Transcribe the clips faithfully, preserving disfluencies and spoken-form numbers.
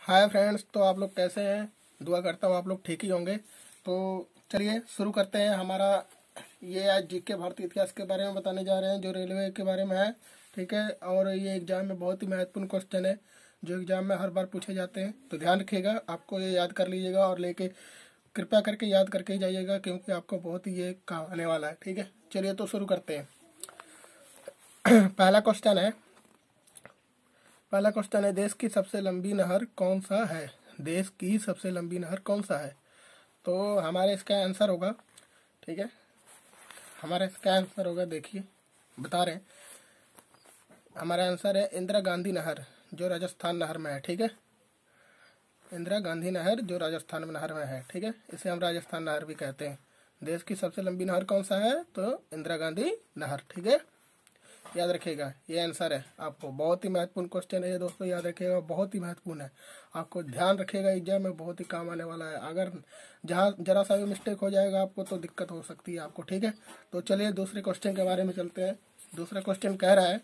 Hi friends, तो आप लोग कैसे हैं? दुआ करता हूँ आप लोग ठीक ही होंगे। तो चलिए शुरू करते हैं। हमारा ये आज जीके भारतीय इतिहास के बारे में बताने जा रहे हैं, जो रेलवे के बारे में है। ठीक है, और ये एग्जाम में बहुत ही महत्वपूर्ण क्वेश्चन है, जो एग्जाम में हर बार पूछे जाते हैं। तो ध्यान रखिएगा, आपको ये याद कर लीजिएगा और लेके कृपया करके याद करके ही जाइएगा, क्योंकि आपको बहुत ही ये काम आने वाला है। ठीक है, चलिए तो शुरू करते हैं। पहला क्वेश्चन है पहला क्वेश्चन है देश की सबसे लंबी नहर कौन सा है? देश की सबसे लंबी नहर कौन सा है? तो हमारे इसका आंसर होगा, ठीक है, हमारा इसका आंसर होगा, देखिए बता रहे हैं। हमारा आंसर है इंदिरा गांधी नहर, जो राजस्थान नहर में है। ठीक है, इंदिरा गांधी नहर जो राजस्थान में नहर में है। ठीक है, इसे हम राजस्थान नहर भी कहते हैं। देश की सबसे लंबी नहर कौन सा है? तो इंदिरा गांधी नहर। ठीक है, याद रखिएगा, ये आंसर है। आपको बहुत ही महत्वपूर्ण क्वेश्चन है ये दोस्तों, याद रखिएगा, बहुत ही महत्वपूर्ण है। आपको ध्यान रखिएगा, एग्जाम में बहुत ही काम आने वाला है। अगर जहाँ जरा सा भी मिस्टेक हो जाएगा आपको तो दिक्कत हो सकती है आपको। ठीक है, तो चलिए दूसरे क्वेश्चन के बारे में चलते हैं। दूसरा क्वेश्चन कह रहा है,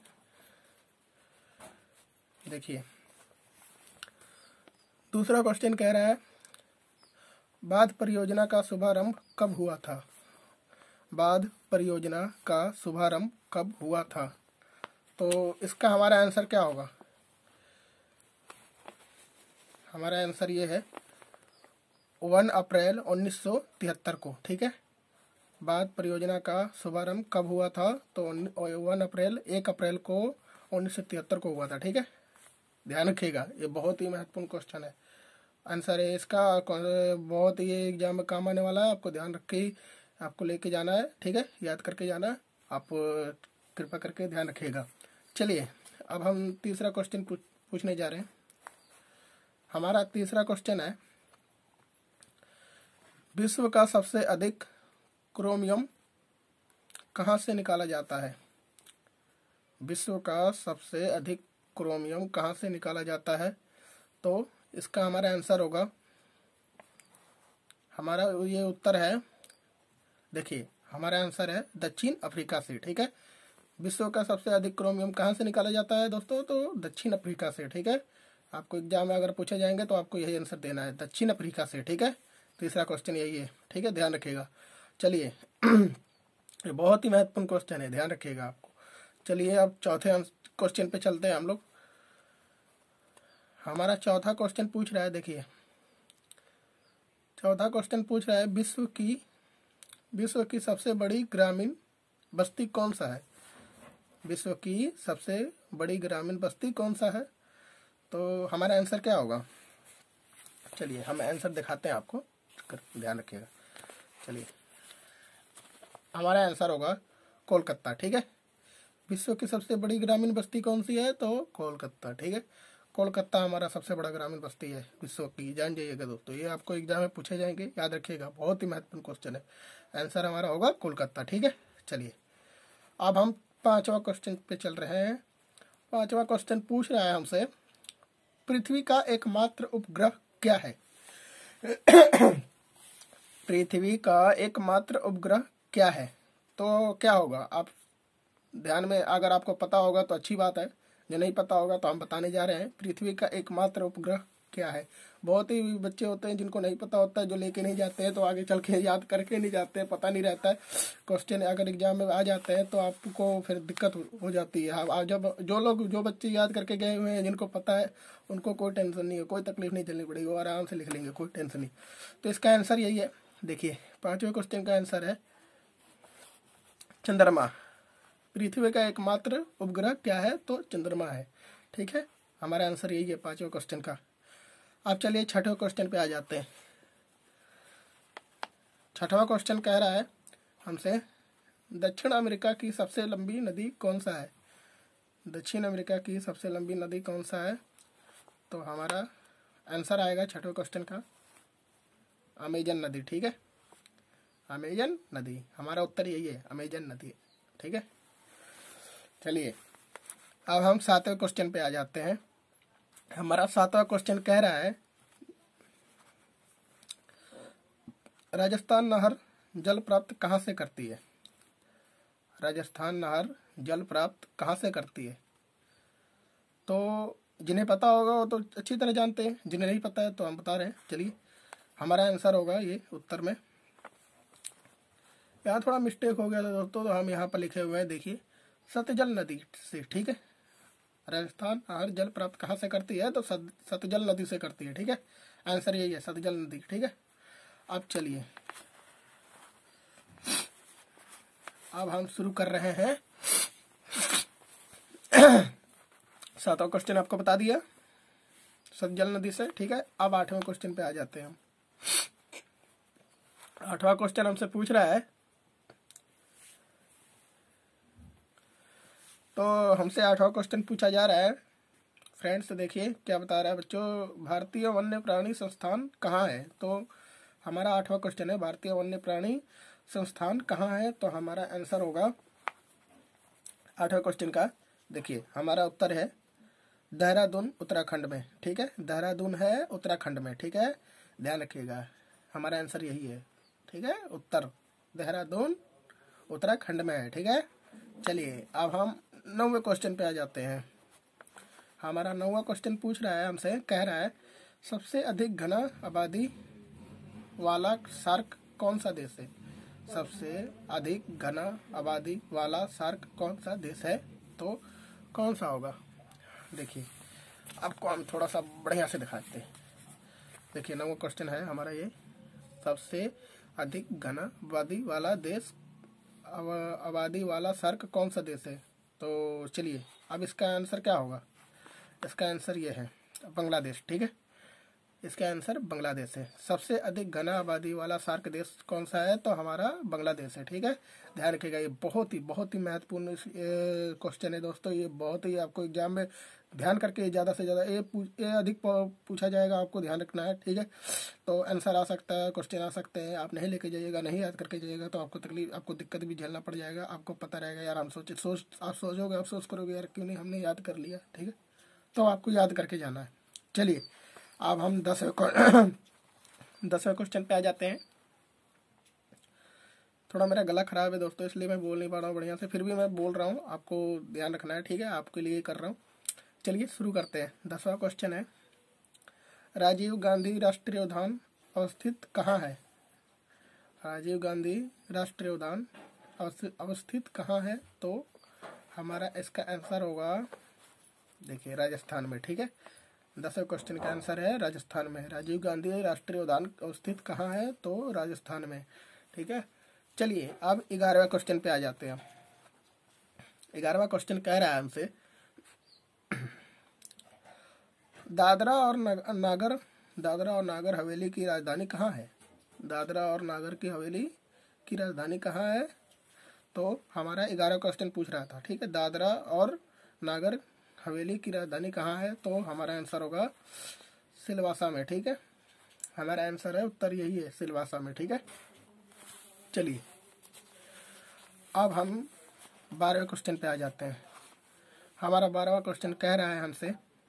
देखिए दूसरा क्वेश्चन कह रहा है बांध परियोजना का शुभारंभ कब हुआ था? बांध परियोजना का शुभारंभ कब हुआ था? तो इसका हमारा आंसर क्या होगा? हमारा आंसर ये है वन अप्रैल उन्नीस सौ तिहत्तर को। ठीक है, बांध परियोजना का शुभारंभ कब हुआ था? तो वन अप्रैल एक अप्रैल को उन्नीस सौ तिहत्तर को हुआ था। ठीक है, ध्यान रखिएगा, ये बहुत ही महत्वपूर्ण क्वेश्चन है। आंसर है इसका, बहुत ही ये एग्जाम में काम आने वाला है। आपको ध्यान रख के ही आपको लेके जाना है। ठीक है, याद करके जाना है। आप कृपा करके ध्यान रखिएगा। चलिए अब हम तीसरा क्वेश्चन पूछने जा रहे हैं। हमारा तीसरा क्वेश्चन है विश्व का सबसे अधिक क्रोमियम कहाँ से निकाला जाता है? विश्व का सबसे अधिक क्रोमियम कहाँ से निकाला जाता है? तो इसका हमारा आंसर होगा, हमारा ये उत्तर है, देखिए हमारा आंसर है दक्षिण अफ्रीका से। ठीक है, विश्व का सबसे अधिक क्रोमियम कहाँ से निकाला जाता है दोस्तों? तो दक्षिण अफ्रीका से। ठीक है, आपको एग्जाम में अगर पूछे जाएंगे तो आपको यही आंसर देना है, दक्षिण अफ्रीका से। ठीक है, तीसरा क्वेश्चन यही है। ठीक है, ध्यान रखिएगा। चलिए ये बहुत ही महत्वपूर्ण क्वेश्चन है, ध्यान रखिएगा आपको। चलिए अब चौथे क्वेश्चन पे चलते हैं हम लोग। हमारा चौथा क्वेश्चन पूछ रहा है, देखिए चौथा क्वेश्चन पूछ रहा है विश्व की विश्व की सबसे बड़ी ग्रामीण बस्ती कौन सा है? विश्व की सबसे बड़ी ग्रामीण बस्ती कौन सा है? तो हमारा आंसर क्या होगा? चलिए हम आंसर दिखाते हैं आपको, ध्यान रखिएगा। चलिए हमारा आंसर होगा कोलकाता। ठीक है, विश्व की सबसे बड़ी ग्रामीण बस्ती कौन सी है? तो कोलकाता। ठीक है, कोलकाता हमारा सबसे बड़ा ग्रामीण बस्ती है विश्व की, जान जाइएगा दोस्तों, ये आपको एग्जाम में पूछे जाएंगे, याद रखिएगा, बहुत ही महत्वपूर्ण क्वेश्चन है। आंसर हमारा होगा कोलकाता। ठीक है, चलिए अब हम पांचवा क्वेश्चन पे चल रहे हैं। पांचवा क्वेश्चन पूछ रहा है हमसे पृथ्वी का एकमात्र उपग्रह क्या है? पृथ्वी का एकमात्र उपग्रह क्या है? तो क्या होगा? आप ध्यान में, अगर आपको पता होगा तो अच्छी बात है, जो नहीं पता होगा तो हम बताने जा रहे हैं पृथ्वी का एकमात्र उपग्रह क्या है। बहुत ही बच्चे होते हैं जिनको नहीं पता होता है, जो लेके नहीं जाते हैं, तो आगे चल के याद करके नहीं जाते हैं, पता नहीं रहता है क्वेश्चन, अगर एग्जाम में आ जाते हैं तो आपको फिर दिक्कत हो जाती है। अब जब जो लोग जो बच्चे याद करके गए हुए हैं, जिनको पता है, उनको कोई टेंशन नहीं है, कोई तकलीफ नहीं चलनी पड़ेगी, वो आराम से लिख लेंगे, कोई टेंशन नहीं। तो इसका आंसर यही है, देखिए पांचवें क्वेश्चन का आंसर है चंद्रमा। पृथ्वी का एकमात्र उपग्रह क्या है? तो चंद्रमा है। ठीक है, हमारा आंसर यही है पांचवें क्वेश्चन का। अब चलिए छठवें क्वेश्चन पे आ जाते हैं। छठवां क्वेश्चन कह रहा है हमसे दक्षिण अमेरिका की सबसे लंबी नदी कौन सा है? दक्षिण अमेरिका की सबसे लंबी नदी कौन सा है? तो हमारा आंसर आएगा छठवें क्वेश्चन का अमेजन नदी। ठीक है, अमेजन नदी, हमारा उत्तर यही है, अमेजन नदी। ठीक है, चलिए अब हम सातवें क्वेश्चन पे आ जाते हैं। हमारा सातवां क्वेश्चन कह रहा है राजस्थान नहर जल प्राप्त कहाँ से करती है? राजस्थान नहर जल प्राप्त कहाँ से करती है? तो जिन्हें पता होगा वो तो अच्छी तरह जानते हैं, जिन्हें नहीं पता है तो हम बता रहे हैं। चलिए, हमारा आंसर होगा ये उत्तर में। यहाँ थोड़ा मिस्टेक हो गया था दोस्तों, तो हम यहाँ पर लिखे हुए हैं, देखिए सतजल नदी से। ठीक है, राजस्थान हर जल प्राप्त कहाँ से करती है, तो सत, सतजल नदी से करती है। ठीक है, आंसर यही है, सतजल नदी। ठीक है, अब चलिए, अब हम शुरू कर रहे हैं। सातवां क्वेश्चन आपको बता दिया सतजल नदी से। ठीक है, अब आठवें क्वेश्चन पे आ जाते हैं हम। आठवां क्वेश्चन हमसे पूछ रहा है, तो हमसे आठवां क्वेश्चन पूछा जा रहा है फ्रेंड्स। देखिए क्या बता रहा है बच्चों, भारतीय वन्य प्राणी संस्थान कहाँ है। तो हमारा आठवां क्वेश्चन है, भारतीय वन्य प्राणी संस्थान कहाँ है। तो हमारा आंसर होगा आठवें क्वेश्चन का, देखिए हमारा उत्तर है देहरादून उत्तराखंड में। ठीक है, देहरादून है उत्तराखंड में। ठीक है, ध्यान रखिएगा, हमारा आंसर यही है। ठीक है, उत्तर देहरादून उत्तराखंड में है। ठीक है, चलिए अब हम नौवें क्वेश्चन पे आ जाते हैं। हमारा नौवां क्वेश्चन पूछ रहा है हमसे, कह रहा है सबसे अधिक घना आबादी वाला सार्क कौन सा देश है। सबसे अधिक घना आबादी वाला सार्क कौन सा देश है, तो कौन सा होगा। देखिए आपको हम थोड़ा सा बढ़िया से दिखाते हैं। देखिए नौवां क्वेश्चन है हमारा ये, सबसे अधिक घना आबादी वाला देश, आबादी वाला सार्क कौन सा देश है। तो चलिए अब इसका आंसर क्या होगा। इसका आंसर ये है बांग्लादेश। ठीक है, इसका आंसर बांग्लादेश है। सबसे अधिक घना आबादी वाला सार्क देश कौन सा है, तो हमारा बांग्लादेश है। ठीक है, ध्यान रखिएगा, ये बहुत ही बहुत ही महत्वपूर्ण क्वेश्चन है दोस्तों। ये बहुत ही आपको एग्जाम में ध्यान करके ज़्यादा से ज़्यादा ये ये अधिक पूछा जाएगा, आपको ध्यान रखना है। ठीक है, तो आंसर आ सकता है, क्वेश्चन आ सकते हैं, आप नहीं लेके जाइएगा, नहीं याद करके जाइएगा तो आपको तकलीफ, आपको दिक्कत भी झेलना पड़ जाएगा। आपको पता रहेगा यार, हम सोचे सोच आप सोचोगे, आप सोच करोगे यार क्यों नहीं हमने याद कर लिया। ठीक है, तो आपको याद करके जाना है। चलिए अब हम दसवें दसवें क्वेश्चन पे आ जाते हैं। थोड़ा मेरा गला खराब है दोस्तों, इसलिए मैं बोल नहीं पा रहा हूँ बढ़िया से, फिर भी मैं बोल रहा हूँ, आपको ध्यान रखना है। ठीक है, आपके लिए कर रहा हूँ। चलिए शुरू करते हैं। दसवां क्वेश्चन है, राजीव गांधी राष्ट्रीय उद्यान अवस्थित कहाँ है। राजीव गांधी राष्ट्रीय उद्यान अवस्थित कहाँ है, तो हमारा इसका आंसर होगा, देखिए राजस्थान में। ठीक है, दसवें क्वेश्चन का आंसर है राजस्थान में। राजीव गांधी राष्ट्रीय उद्यान अवस्थित कहाँ है, तो राजस्थान में। ठीक है, चलिए अब ग्यारहवें क्वेश्चन पे आ जाते हैं। ग्यारहवां क्वेश्चन कह रहा है हमसे, दादरा और नागर दादरा और नागर हवेली की राजधानी कहाँ है। दादरा और नागर की हवेली की राजधानी कहाँ है, तो हमारा ग्यारह क्वेश्चन पूछ रहा था। ठीक है, दादरा और नागर हवेली की राजधानी कहाँ है, तो हमारा आंसर होगा सिलवासा में। ठीक है, हमारा आंसर है, उत्तर यही है, सिलवासा में। ठीक है, चलिए अब हम बारहवें क्वेश्चन पे आ जाते हैं। हमारा बारहवां क्वेश्चन कह रहा है हमसे,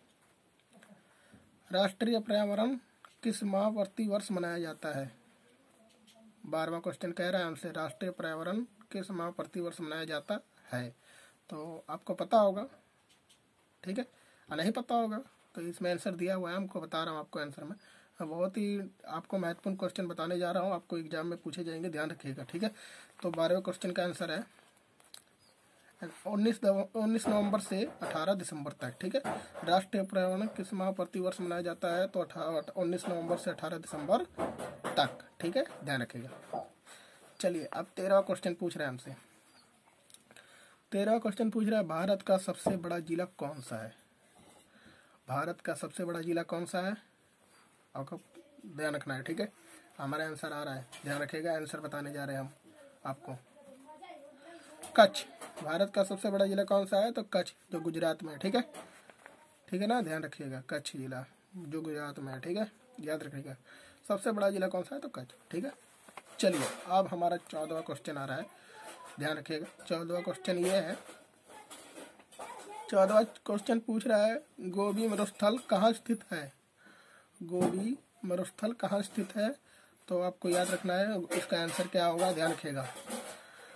राष्ट्रीय पर्यावरण किस माह प्रति वर्ष मनाया जाता है। बारहवां क्वेश्चन कह रहा है हमसे, राष्ट्रीय पर्यावरण किस माह प्रति वर्ष मनाया जाता है, तो आपको पता होगा। ठीक है, नहीं पता होगा तो इसमें आंसर दिया हुआ है, हमको बता रहा हूँ आपको आंसर में। बहुत ही आपको महत्वपूर्ण क्वेश्चन बताने जा रहा हूँ, आपको एग्जाम में पूछे जाएंगे, ध्यान रखिएगा। ठीक है, तो बारहवें क्वेश्चन का आंसर है उन्नीस उन्नीस नवंबर से अठारह दिसंबर तक। ठीक है, राष्ट्रीय पर्यावरण किस माह प्रति वर्ष मनाया जाता है, तो उन्नीस नवंबर से अठारह दिसंबर तक। ठीक है, ध्यान रखिएगा। चलिए अब तेरहवा क्वेश्चन पूछ रहे हैं हमसे। तेरहवा क्वेश्चन पूछ रहा है, भारत का सबसे बड़ा जिला कौन सा है। भारत का सबसे बड़ा जिला कौन सा है, आपको ध्यान रखना है। ठीक है, हमारा आंसर आ रहा है, ध्यान रखिएगा, आंसर बताने जा रहे हैं हम आपको। कच्छ, भारत का सबसे बड़ा जिला कौन सा है, तो कच्छ, जो गुजरात में। ठीक है, ठीक है ना, ध्यान रखिएगा, कच्छ जिला जो गुजरात में है। ठीक है, याद रखिएगा, सबसे बड़ा जिला कौन सा है, तो कच्छ। ठीक है, चलिए अब हमारा चौदहवा क्वेश्चन आ रहा है, ध्यान रखिएगा। चौदहवा क्वेश्चन ये है, चौदहवा क्वेश्चन पूछ रहा है, गोबी मरुस्थल कहाँ स्थित है। गोबी मरुस्थल कहाँ स्थित है, तो आपको याद रखना है, इसका आंसर क्या होगा, ध्यान रखिएगा,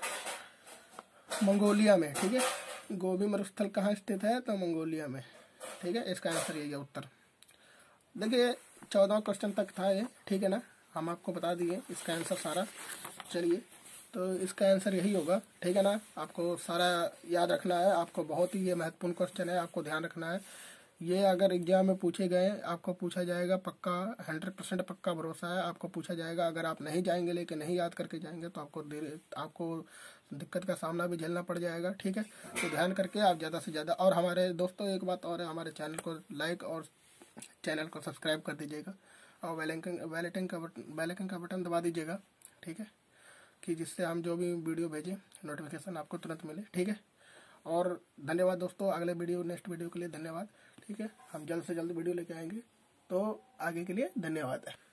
मंगोलिया में। ठीक है, गोबी मरुस्थल कहाँ स्थित है, तो मंगोलिया में। ठीक है, इसका आंसर यही है उत्तर। देखिए चौदह क्वेश्चन तक था ये, ठीक है ना, हम आपको बता दिए इसका आंसर सारा। चलिए तो इसका आंसर यही होगा, ठीक है ना। आपको सारा याद रखना है, आपको बहुत ही ये महत्वपूर्ण क्वेश्चन है, आपको ध्यान रखना है। ये अगर एग्जाम में पूछे गए, आपको पूछा जाएगा, पक्का हंड्रेड परसेंट पक्का भरोसा है आपको पूछा जाएगा। अगर आप नहीं जाएंगे, लेकिन नहीं याद करके जाएंगे, तो आपको देर आपको दिक्कत का सामना भी झेलना पड़ जाएगा, ठीक है। तो ध्यान करके आप ज़्यादा से ज़्यादा, और हमारे दोस्तों एक बात और है, हमारे चैनल को लाइक और चैनल को सब्सक्राइब कर दीजिएगा, और बेलाइकन बेलाइकन का बटन बेलाइकन का बटन दबा दीजिएगा, ठीक है, कि जिससे हम जो भी वीडियो भेजें नोटिफिकेशन आपको तुरंत मिले, ठीक है। और धन्यवाद दोस्तों, अगले वीडियो नेक्स्ट वीडियो के लिए धन्यवाद, ठीक है। हम जल्द से जल्द वीडियो लेके आएंगे, तो आगे के लिए धन्यवाद।